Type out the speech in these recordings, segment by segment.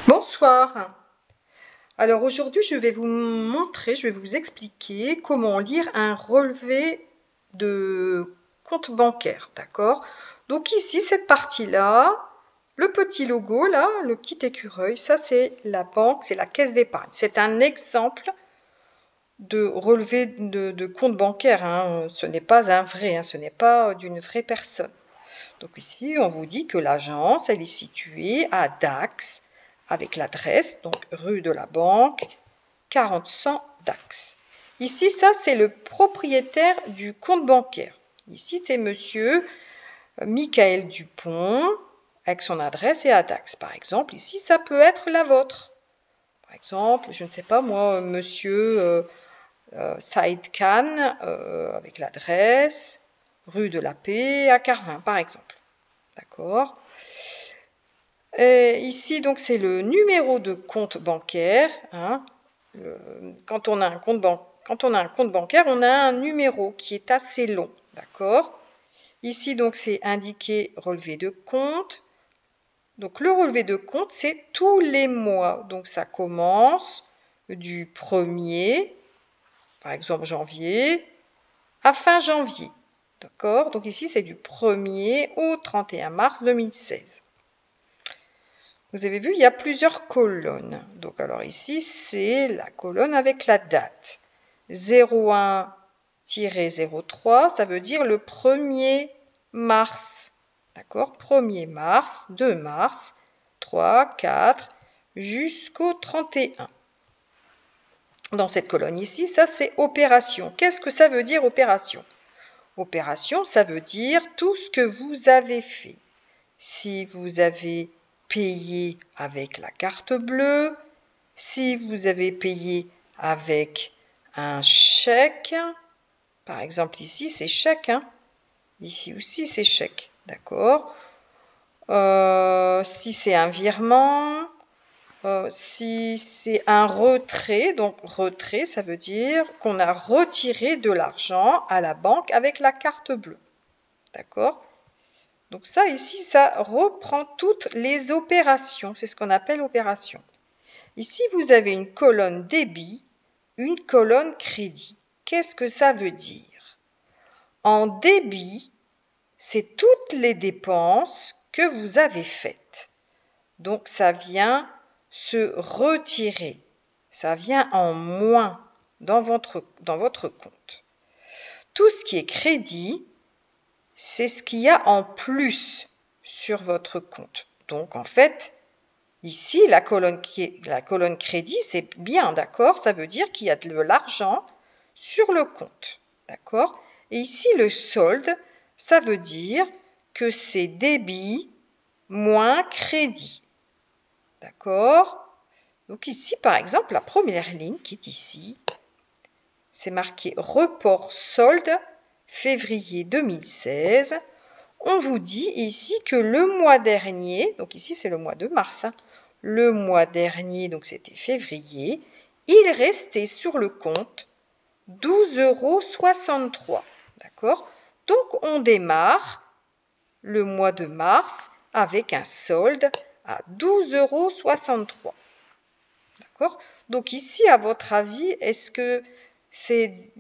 Bonsoir. Alors aujourd'hui, je vais vous expliquer comment lire un relevé de compte bancaire, d'accord? Donc ici, cette partie-là, le petit logo là, le petit écureuil, ça c'est la banque, c'est la caisse d'épargne. C'est un exemple de relevé de compte bancaire, hein. Ce n'est pas un vrai, hein, ce n'est pas d'une vraie personne. Donc ici, on vous dit que l'agence, elle est située à Dax, avec l'adresse, donc rue de la Banque, 40-100 Dax. Ici, ça, c'est le propriétaire du compte bancaire. Ici, c'est monsieur Michael Dupont, avec son adresse et à Dax. Par exemple, ici, ça peut être la vôtre. Par exemple, je ne sais pas moi, monsieur Saïd Khan, avec l'adresse rue de la Paix à Carvin, par exemple. D'accord. Ici, donc, c'est le numéro de compte bancaire. Hein. Quand on a un compte bancaire, on a un numéro qui est assez long. D'accord. Ici, donc, c'est indiqué relevé de compte. Donc, le relevé de compte, c'est tous les mois. Donc, ça commence du 1er, par exemple janvier, à fin janvier. D'accord. Donc, ici, c'est du 1er au 31 mars 2016. Vous avez vu, il y a plusieurs colonnes. Donc, alors ici, c'est la colonne avec la date. 01-03, ça veut dire le 1er mars. D'accord? 1er mars, 2 mars, 3, 4, jusqu'au 31. Dans cette colonne ici, ça c'est opération. Qu'est-ce que ça veut dire opération? Opération, ça veut dire tout ce que vous avez fait. Si vous avez payé avec la carte bleue, si vous avez payé avec un chèque, par exemple ici c'est chèque, hein. Ici aussi c'est chèque, d'accord. Si c'est un virement, si c'est un retrait, donc retrait ça veut dire qu'on a retiré de l'argent à la banque avec la carte bleue, d'accord. Donc ça, ici, ça reprend toutes les opérations. C'est ce qu'on appelle opération. Ici, vous avez une colonne débit, une colonne crédit. Qu'est-ce que ça veut dire? En débit, c'est toutes les dépenses que vous avez faites. Donc, ça vient se retirer. Ça vient en moins dans votre compte. Tout ce qui est crédit, c'est ce qu'il y a en plus sur votre compte. Donc, en fait, ici, la colonne crédit, c'est bien, d'accord? Ça veut dire qu'il y a de l'argent sur le compte, d'accord? Et ici, le solde, ça veut dire que c'est débit moins crédit, d'accord? Donc ici, par exemple, la première ligne qui est ici, c'est marqué report solde février 2016, on vous dit ici que le mois dernier, donc ici c'est le mois de mars, hein, le mois dernier, donc c'était février, il restait sur le compte 12,63 €. D'accord? Donc on démarre le mois de mars avec un solde à 12,63 €. D'accord? Donc ici, à votre avis, est-ce que c'est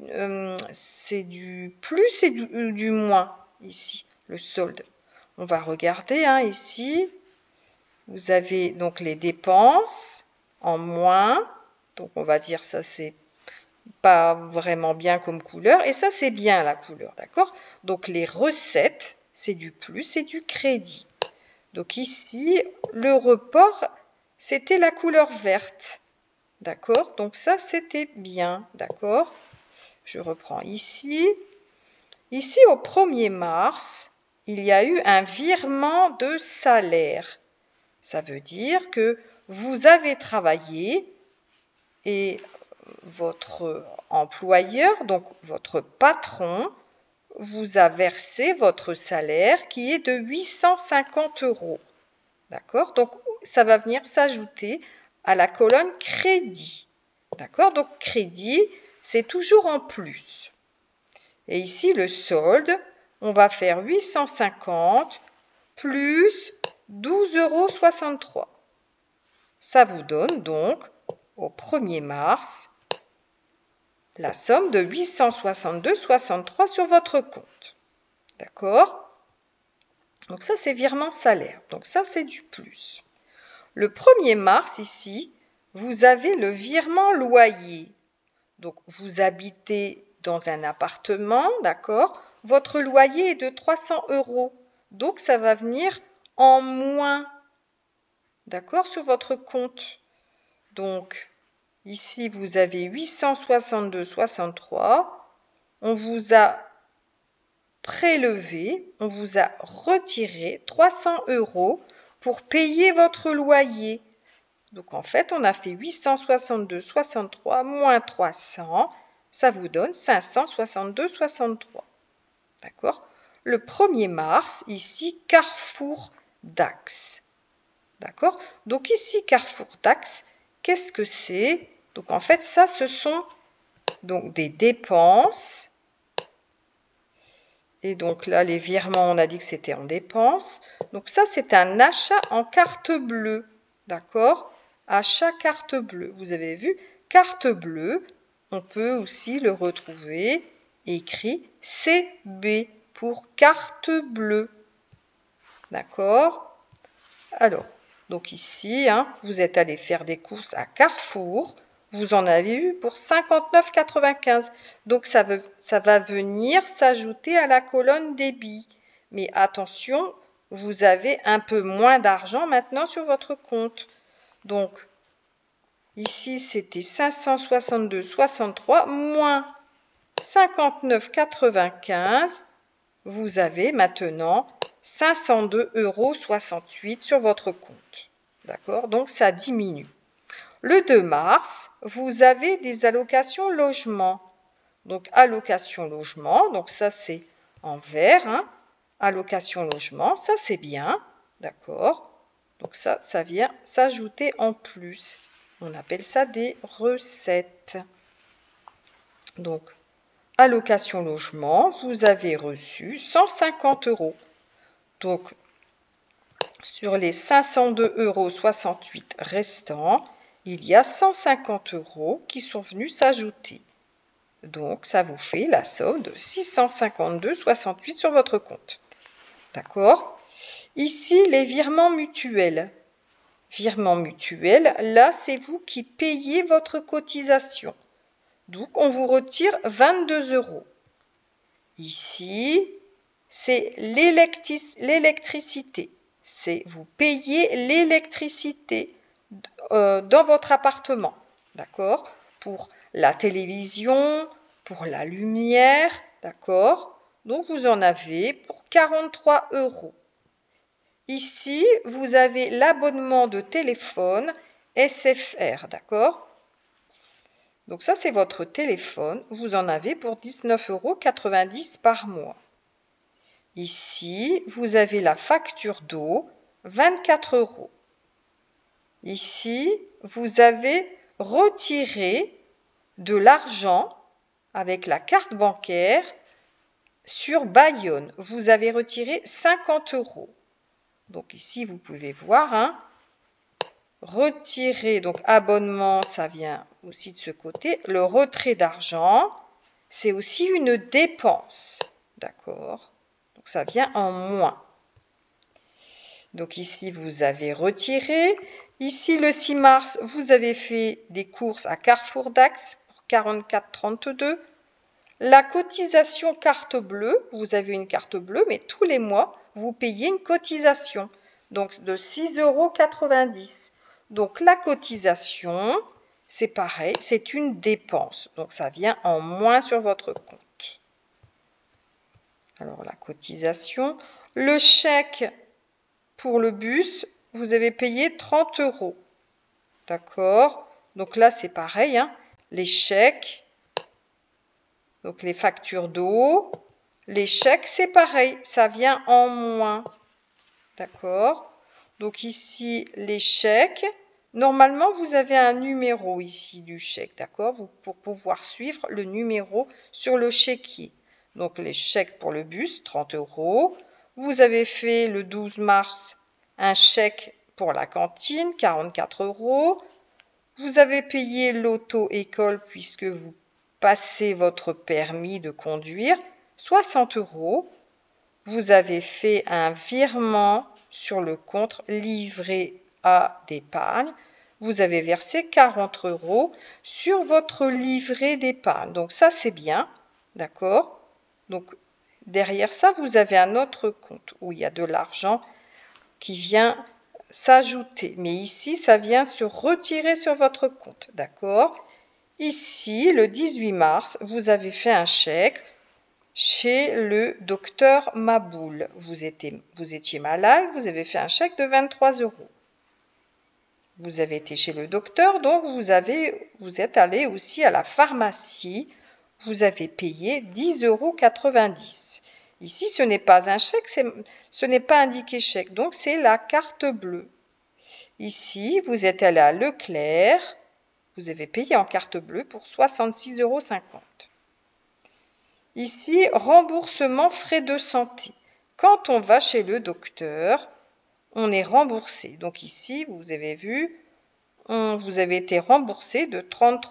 du plus ou du moins ici, le solde? On va regarder, hein, ici. Vous avez donc les dépenses en moins. Donc on va dire ça, c'est pas vraiment bien comme couleur. Et ça, c'est bien la couleur, d'accord? Donc les recettes, c'est du plus et du crédit. Donc ici, le report, c'était la couleur verte. D'accord? Donc ça, c'était bien. D'accord? Je reprends ici. Ici, au 1er mars, il y a eu un virement de salaire. Ça veut dire que vous avez travaillé et votre employeur, donc votre patron, vous a versé votre salaire qui est de 850 €. D'accord? Donc, ça va venir s'ajouter à la colonne crédit. D'accord? Donc, crédit, c'est toujours en plus. Et ici, le solde, on va faire 850 plus 12,63 €. Ça vous donne donc, au 1er mars, la somme de 862,63 sur votre compte. D'accord? Donc ça, c'est virement salaire. Donc ça, c'est du plus. Le 1er mars, ici, vous avez le virement loyer. Donc, vous habitez dans un appartement, d'accord? Votre loyer est de 300 €. Donc, ça va venir en moins, d'accord, sur votre compte. Donc, ici, vous avez 862,63. On vous a prélevé, on vous a retiré 300 € pour payer votre loyer. Donc, en fait, on a fait 862,63 moins 300, ça vous donne 562,63. D'accord? Le 1er mars, ici, Carrefour Dax. D'accord? Donc, ici, Carrefour Dax, qu'est-ce que c'est? Donc, en fait, ça, ce sont donc des dépenses. Et donc là, les virements, on a dit que c'était en dépenses. Donc, ça, c'est un achat en carte bleue. D'accord? Achat carte bleue. Vous avez vu, carte bleue, on peut aussi le retrouver écrit CB pour carte bleue. D'accord? Alors, donc ici, vous êtes allé faire des courses à Carrefour. Vous en avez eu pour 59,95. Donc, ça va venir s'ajouter à la colonne débit. Mais attention, vous avez un peu moins d'argent maintenant sur votre compte. Donc, ici, c'était 562,63 moins 59,95. Vous avez maintenant 502,68 € sur votre compte. D'accord? Donc, ça diminue. Le 2 mars, vous avez des allocations logement. Donc, allocation logement, donc ça, c'est en vert. Allocation logement, ça, c'est bien. D'accord? Donc, ça vient s'ajouter en plus. On appelle ça des recettes. Donc, allocation logement, vous avez reçu 150 €. Donc, sur les 502,68 € restants, il y a 150 € qui sont venus s'ajouter. Donc, ça vous fait la somme de 652,68 sur votre compte. D'accord? Ici, les virements mutuels. Virements mutuels, là, c'est vous qui payez votre cotisation. Donc, on vous retire 22 €. Ici, c'est l'électricité. C'est vous payez l'électricité dans votre appartement. D'accord? Pour la télévision, pour la lumière. D'accord? Donc, vous en avez pour 43 €. Ici, vous avez l'abonnement de téléphone SFR. D'accord? Donc ça, c'est votre téléphone. Vous en avez pour 19,90 € par mois. Ici, vous avez la facture d'eau, 24 €. Ici, vous avez retiré de l'argent avec la carte bancaire sur Bayonne. Vous avez retiré 50 €. Donc ici, vous pouvez voir, retirer, donc abonnement, ça vient aussi de ce côté. Le retrait d'argent, c'est aussi une dépense. D'accord? Donc ça vient en moins. Donc ici, vous avez retiré. Ici, le 6 mars, vous avez fait des courses à Carrefour Dax pour 44,32 €. La cotisation carte bleue, vous avez une carte bleue, mais tous les mois, vous payez une cotisation, donc de 6,90 €. Donc la cotisation, c'est pareil, c'est une dépense, donc ça vient en moins sur votre compte. Alors la cotisation, le chèque pour le bus, vous avez payé 30 €. D'accord? Donc là, c'est pareil, les chèques, donc les factures d'eau, les chèques, c'est pareil, ça vient en moins. D'accord? Donc ici, les chèques. Normalement, vous avez un numéro ici du chèque, d'accord? Pour pouvoir suivre le numéro sur le chéquier. Donc les chèques pour le bus, 30 €. Vous avez fait le 12 mars un chèque pour la cantine, 44 €. Vous avez payé l'auto-école puisque vous passez votre permis de conduire, 60 €. Vous avez fait un virement sur le compte livret A d'épargne. Vous avez versé 40 € sur votre livret d'épargne. Donc ça, c'est bien, d'accord? Donc derrière ça, vous avez un autre compte où il y a de l'argent qui vient s'ajouter. Mais ici, ça vient se retirer sur votre compte, d'accord? Ici, le 18 mars, vous avez fait un chèque chez le docteur Maboul. Vous étiez malade, vous avez fait un chèque de 23 €. Vous avez été chez le docteur, donc vous êtes allé aussi à la pharmacie. Vous avez payé 10,90 €. Ici, ce n'est pas un chèque, ce n'est pas indiqué chèque, donc c'est la carte bleue. Ici, vous êtes allé à Leclerc, vous avez payé en carte bleue pour 66,50 €. Ici, remboursement frais de santé. Quand on va chez le docteur, on est remboursé. Donc ici, vous avez vu, vous avez été remboursé de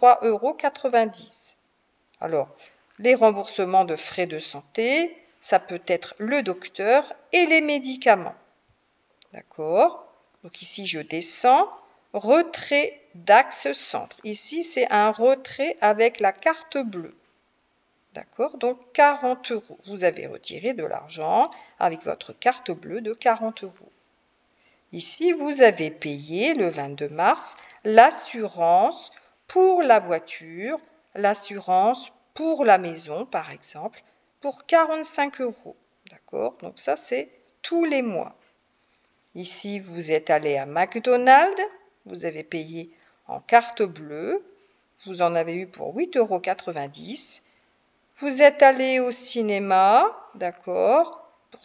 33,90 €. Alors, les remboursements de frais de santé, ça peut être le docteur et les médicaments. D'accord? Donc ici, je descends. Retrait d'Axe Centre. Ici, c'est un retrait avec la carte bleue. D'accord? Donc 40 €. Vous avez retiré de l'argent avec votre carte bleue de 40 €. Ici, vous avez payé le 22 mars l'assurance pour la voiture, l'assurance pour la maison, par exemple, pour 45 €. D'accord? Donc ça, c'est tous les mois. Ici, vous êtes allé à McDonald's, vous avez payé en carte bleue, vous en avez eu pour 8,90 €. Vous êtes allé au cinéma, d'accord, pour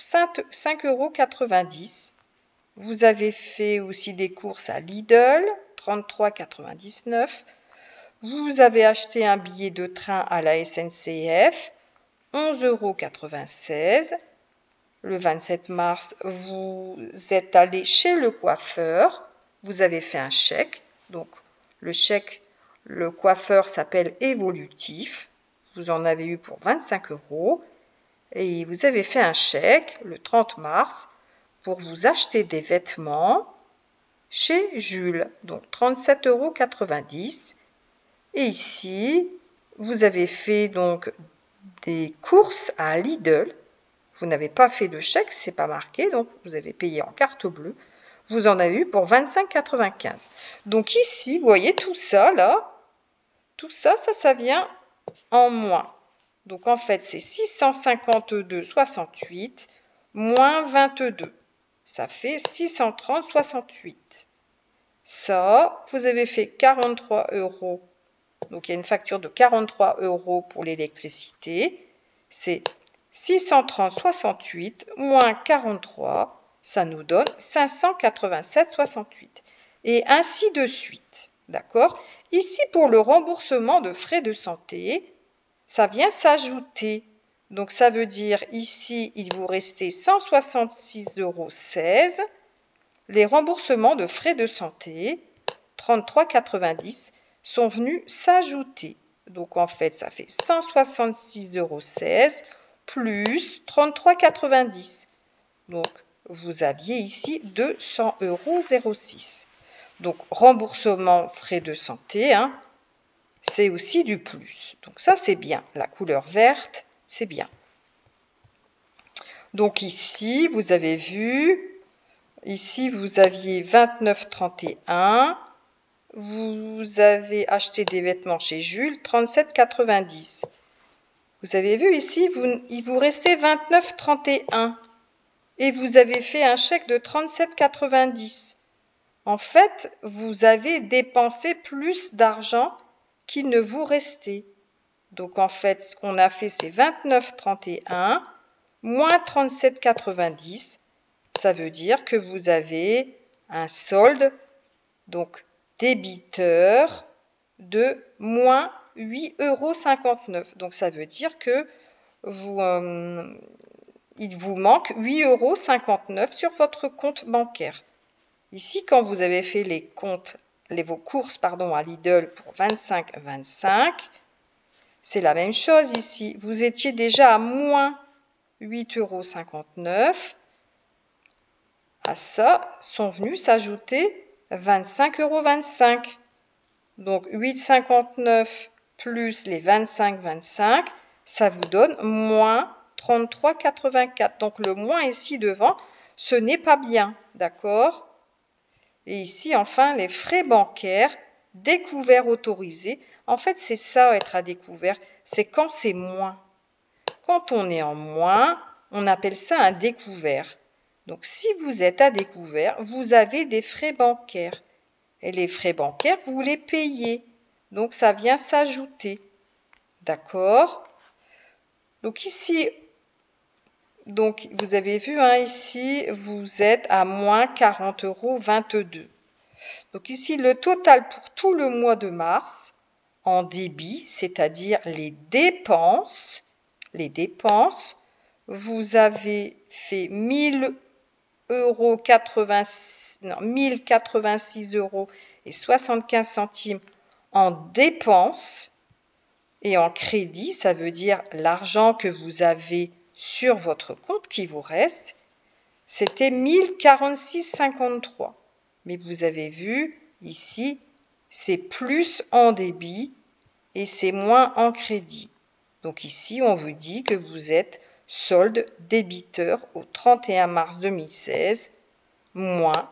5,90 €. Vous avez fait aussi des courses à Lidl, 33,99 €. Vous avez acheté un billet de train à la SNCF, 11,96 €. Le 27 mars, vous êtes allé chez le coiffeur. Vous avez fait un chèque. Donc, le chèque, le coiffeur s'appelle Évolutif. Vous en avez eu pour 25 €. Et vous avez fait un chèque le 30 mars pour vous acheter des vêtements chez Jules. Donc, 37,90 €. Et ici, vous avez fait donc des courses à Lidl. Vous n'avez pas fait de chèque, c'est pas marqué, donc vous avez payé en carte bleue. Vous en avez eu pour 25,95 €. Donc ici, vous voyez tout ça là, tout ça, ça vient en moins. Donc en fait, c'est 652,68 moins 22. Ça fait 630,68. Ça, vous avez fait 43 €. Donc il y a une facture de 43 € pour l'électricité. C'est 630,68 moins 43, ça nous donne 587,68. Et ainsi de suite. D'accord? Ici, pour le remboursement de frais de santé, ça vient s'ajouter. Donc ça veut dire ici, il vous restait 166,16 €. Les remboursements de frais de santé, 33,90, sont venus s'ajouter. Donc en fait, ça fait 166,16 € plus 33,90. Donc vous aviez ici 200,06 €. Donc remboursement frais de santé, hein, c'est aussi du plus. Donc ça, c'est bien. La couleur verte, c'est bien. Donc ici, vous avez vu, ici, vous aviez 29,31 €. Vous avez acheté des vêtements chez Jules, 37,90. Vous avez vu ici, il vous restait 29,31 et vous avez fait un chèque de 37,90. En fait, vous avez dépensé plus d'argent qu'il ne vous restait. Donc en fait, ce qu'on a fait, c'est 29,31 moins 37,90. Ça veut dire que vous avez un solde, donc débiteur, de moins 8,59 €. Donc ça veut dire que il vous manque 8,59 € sur votre compte bancaire. Ici, quand vous avez fait les comptes, vos courses pardon, à Lidl pour 25,25, c'est la même chose ici. Vous étiez déjà à moins 8,59 €. À ça sont venus s'ajouter 25,25 €. Donc 8,59 plus les 25,25, ça vous donne moins 33,84. Donc le moins ici devant, ce n'est pas bien, d'accord? Et ici, enfin, les frais bancaires, découvert autorisés. En fait, c'est ça, être à découvert, c'est quand c'est moins. Quand on est en moins, on appelle ça un découvert. Donc si vous êtes à découvert, vous avez des frais bancaires. Et les frais bancaires, vous les payez. Donc ça vient s'ajouter. D'accord? Donc ici, donc vous avez vu, hein, ici, vous êtes à moins 40,22 €. Donc ici, le total pour tout le mois de mars, en débit, c'est-à-dire les dépenses, vous avez fait 1086,75 € en dépenses, et en crédit, ça veut dire l'argent que vous avez sur votre compte qui vous reste, c'était 1046,53 €. Mais vous avez vu, ici, c'est plus en débit et c'est moins en crédit. Donc ici, on vous dit que vous êtes solde débiteur au 31 mars 2016, moins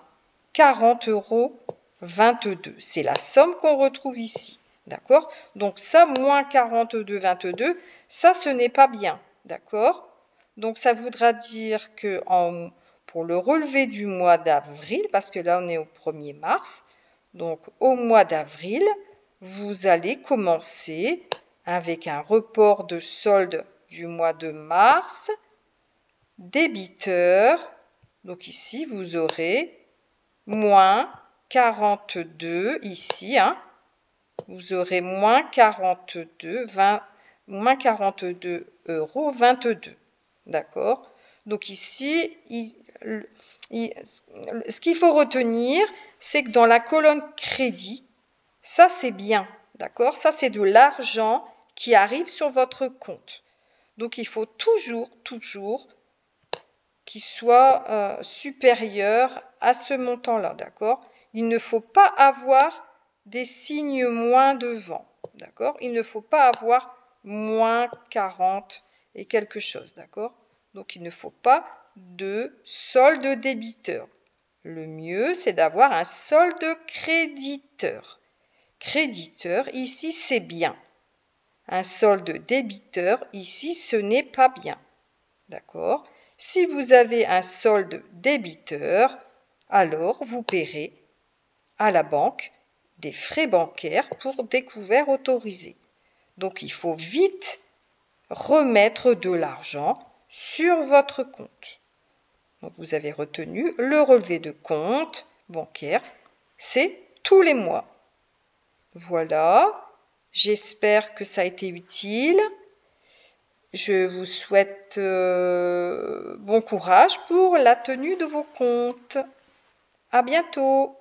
40,22 €. C'est la somme qu'on retrouve ici. D'accord? Donc ça, moins 42,22, ça, ce n'est pas bien. D'accord? Donc ça voudra dire que pour le relevé du mois d'avril, parce que là, on est au 1er mars, donc au mois d'avril, vous allez commencer avec un report de solde du mois de mars, débiteur. Donc ici, vous aurez moins 42, ici, hein, vous aurez moins 42,22 €. D'accord? Donc ici, ce qu'il faut retenir, c'est que dans la colonne crédit, ça c'est bien. D'accord? Ça c'est de l'argent qui arrive sur votre compte. Donc il faut toujours qu'il soit supérieur à ce montant-là. D'accord? Il ne faut pas avoir des signes moins devant. D'accord? Il ne faut pas avoir moins 40 et quelque chose. D'accord? Donc il ne faut pas de solde débiteur. Le mieux, c'est d'avoir un solde créditeur. Créditeur, ici, c'est bien. Un solde débiteur, ici, ce n'est pas bien. D'accord? Si vous avez un solde débiteur, alors vous paierez à la banque des frais bancaires pour découvert autorisé. Donc il faut vite remettre de l'argent sur votre compte. Donc vous avez retenu le relevé de compte bancaire, c'est tous les mois. Voilà, j'espère que ça a été utile. Je vous souhaite bon courage pour la tenue de vos comptes. À bientôt.